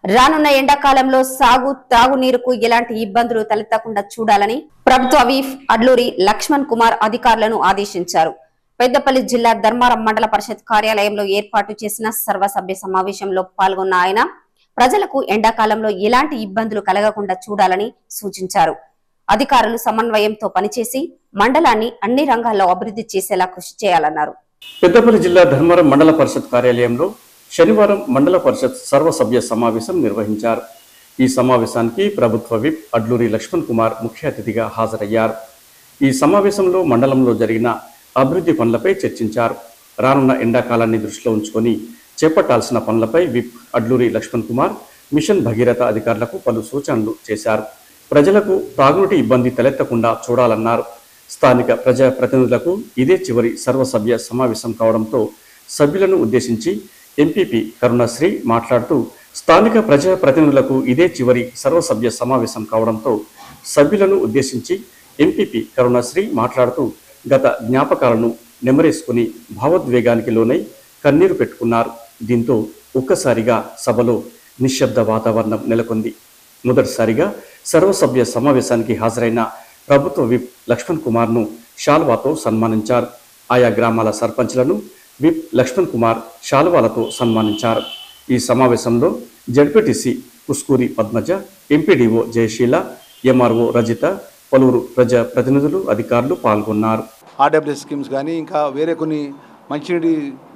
రానున్న ఎండాకాలంలో సాగు తాగునీరుకు ఎలాంటి ఇబ్బందులు తలెత్తకుండా చూడాలని ప్రభుత్వ విప్ అడ్లూరి లక్ష్మణ్ కుమార్ అధికారులను ఆదేశించారు. పెద్దపల్లి జిల్లా ధర్మారం మండల పరిషత్ కార్యాలయంలో ఏర్పాటు చేసిన సర్వసభ్య సమావేశంలో పాల్గొన్న ఆయన ప్రజలకు ఎండాకాలంలో ఎలాంటి ఇబ్బందులు కలగకుండా చూడాలని సూచించారు. అధికారులు సమన్వయంతో పనిచేసి మండలాన్ని అన్ని రంగాల్లో అభివృద్ధి చేసేలా కృషి చేయాలన్నారు. పెద్దపల్లి జిల్లా ధర్మారం మండల పరిషత్ కార్యాలయంలో శనివారం మండల పరిషత్ సర్వసభ్య సమావేశం నిర్వహించారు. ఈ సమావేశానికి ప్రభుత్వ విప్ అడ్లూరి లక్ష్మణ్ కుమార్ ముఖ్య అతిథిగా హాజరయ్యారు. ఈ సమావేశంలో మండలంలో జరిగిన అభివృద్ధి పనులపై చర్చించారు. రానున్న ఎండాకాలాన్ని దృష్టిలో ఉంచుకొని చేపట్టాల్సిన పనులపై విప్ అడ్లూరి లక్ష్మణ్ కుమార్ మిషన్ భగీరథ అధికారులకు పలు సూచనలు చేశారు. ప్రజలకు తాగునీటి ఇబ్బంది తలెత్తకుండా చూడాలన్నారు. స్థానిక ప్రజా ప్రతినిధులకు ఇదే చివరి సర్వసభ్య సమావేశం కావడంతో సభ్యులను ఉద్దేశించి ఎంపీపీ కరుణశ్రీ మాట్లాడుతూ స్థానిక ప్రజా ప్రతినిధులకు ఇదే చివరి సర్వసభ్య సమావేశం కావడంతో సభ్యులను ఉద్దేశించి ఎంపీపీ కరుణశ్రీ మాట్లాడుతూ గత జ్ఞాపకాలను నెమరేసుకుని భావోద్వేగానికి లోనై కన్నీరు పెట్టుకున్నారు. దీంతో ఒక్కసారిగా సభలో నిశ్శబ్ద వాతావరణం నెలకొంది. మొదటిసారిగా సర్వసభ్య సమావేశానికి హాజరైన ప్రభుత్వ విప్ లక్ష్మణ్ కుమార్ను శాల్వాతో సన్మానించారు. ఆయా గ్రామాల సర్పంచ్లను విప్ లక్ష్మణ్ కుమార్ శాల్వాలతో సన్మానించారు. ఈ సమావేశంలో ZPTC Kuskuri Padmaja, MPDO Jayasheela, MRO Rajitha, పలువురు ప్రజా ప్రతినిధులు అధికారులు పాల్గొన్నారు. ఆర్డబ్ల్యూఎస్ స్కీమ్స్ కానీ ఇంకా వేరే కొన్ని మంచినీటి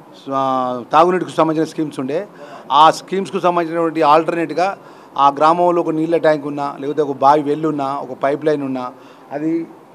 తాగునీటికి సంబంధించిన స్కీమ్స్ ఉండే ఆ స్కీమ్స్కు సంబంధించినటువంటి ఆల్టర్నేట్గా ఆ గ్రామంలో ఒక నీళ్ళ ట్యాంక్ ఉన్నా లేకపోతే ఒక బావి వెల్లు ఉన్నా ఒక పైప్ లైన్ ఉన్నా అది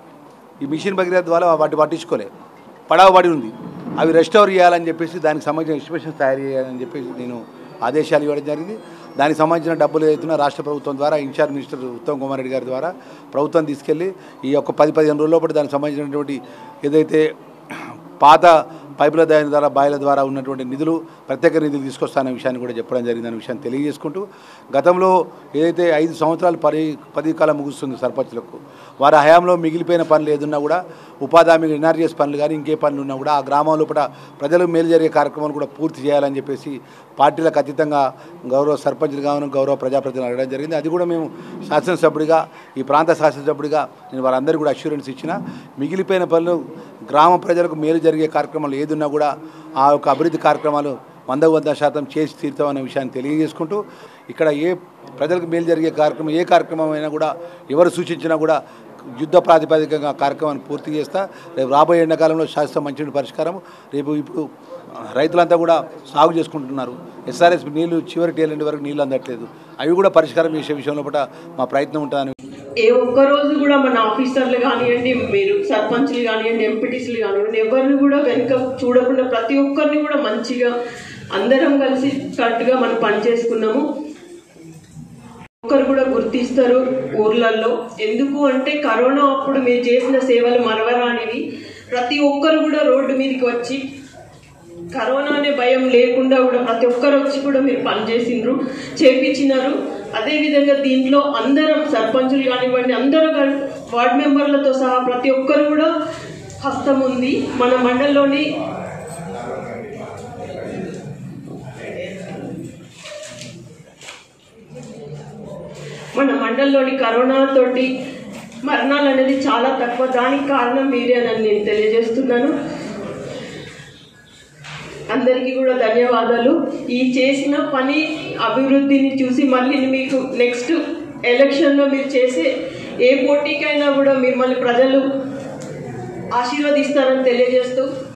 ఈ మిషన్ భగీరథ ద్వారా వాటి పట్టించుకోలే పడవబడి ఉంది. అవి రెస్టోర్ చేయాలని చెప్పేసి దానికి సంబంధించిన ఎస్టిమేషన్స్ తయారు చేయాలని చెప్పేసి నేను ఆదేశాలు ఇవ్వడం జరిగింది. దానికి సంబంధించిన డబ్బులు ఏదైతున్నా రాష్ట్ర ప్రభుత్వం ద్వారా ఇన్ఛార్జ్ మినిస్టర్ ఉత్తమ్ కుమార్ రెడ్డి గారి ద్వారా ప్రభుత్వం తీసుకెళ్ళి ఈ యొక్క 10-15 రోజుల లోపల దానికి సంబంధించినటువంటి ఏదైతే పాత పైపుల ద్వారా బాయిల ద్వారా ఉన్నటువంటి నిధులు ప్రత్యేక నిధులు తీసుకొస్తాననే విషయాన్ని కూడా చెప్పడం జరిగిందనే విషయాన్ని తెలియజేసుకుంటూ గతంలో ఏదైతే 5 సంవత్సరాలు పదవి కాలం ముగుస్తుంది సర్పంచులకు వారి హయాంలో మిగిలిపోయిన పనులు ఏదున్నా కూడా ఉపాధి హామీ ఎన్ఆర్జీఎస్ పనులు కానీ ఇంకే పనులు ఉన్నా కూడా ఆ గ్రామం లోపల ప్రజలకు మేలు జరిగే కార్యక్రమాలు కూడా పూర్తి చేయాలని చెప్పేసి పార్టీలకు అతీతంగా గౌరవ సర్పంచులు కావాలని గౌరవ ప్రజాప్రతినిధులు అడగడం జరిగింది. అది కూడా మేము శాసనసభ్యుడిగా ఈ ప్రాంత శాసనసభ్యుడిగా నేను వారందరికీ కూడా అష్యూరెన్స్ ఇచ్చిన మిగిలిపోయిన పనులు గ్రామ ప్రజలకు మేలు జరిగే కార్యక్రమాలు ఏదున్నా కూడా ఆ యొక్క అభివృద్ధి కార్యక్రమాలు 100% చేసి తీరుతామనే విషయాన్ని తెలియజేసుకుంటూ ఇక్కడ ఏ ప్రజలకు మేలు జరిగే కార్యక్రమం ఏ కార్యక్రమం అయినా కూడా ఎవరు సూచించినా కూడా యుద్ధ ప్రాతిపదికగా కార్యక్రమాన్ని పూర్తి చేస్తా. రేపు రాబోయే ఎండాకాలంలో శాశ్వత మంచినీటి పరిష్కారం ఇప్పుడు రైతులంతా కూడా సాగు చేసుకుంటున్నారు. ఎస్ఆర్ఎస్ నీళ్లు చివరి టేలెంట్ వరకు నీళ్ళు అందట్లేదు. అవి కూడా పరిష్కారం చేసే విషయంలో కూడా మా ప్రయత్నం ఉంటుందని ఏ ఒక్కరోజు కూడా మన ఆఫీసర్లు కానివ్వండి, మీరు సర్పంచ్లు కానివ్వండి, ఎంపీటీసీలు కానివ్వండి, ఎవరిని కూడా వెనుక చూడకుండా ప్రతి ఒక్కరిని కూడా మంచిగా అందరం కలిసి కరెక్ట్గా మనం పని చేసుకున్నాము. ఒక్కరు కూడా గుర్తిస్తారు ఊర్లలో. ఎందుకు అంటే కరోనా అప్పుడు మీరు చేసిన సేవలు మరవరానివి. ప్రతి ఒక్కరు కూడా రోడ్డు మీదకి వచ్చి కరోనా అనే భయం లేకుండా కూడా ప్రతి ఒక్కరు వచ్చి కూడా మీరు పనిచేసిండ్రు, చేపించినారు. అదేవిధంగా దీంట్లో అందరం సర్పంచులు కానివ్వండి, అందరూ వార్డు మెంబర్లతో సహా ప్రతి ఒక్కరు కూడా హస్తం ఉంది. మన మండలంలోని కరోనా తోటి మరణాలు అనేది చాలా తక్కువ. దానికి కారణం మీరే అని నేను తెలియజేస్తున్నాను. అందరికీ కూడా ధన్యవాదాలు. ఈ చేసిన పని అభివృద్ధిని చూసి మళ్ళీ మీకు నెక్స్ట్ ఎలక్షన్లో మీరు చేసే ఏ పోటీకైనా కూడా మిమ్మల్ని ప్రజలు ఆశీర్వదిస్తారని తెలియజేస్తూ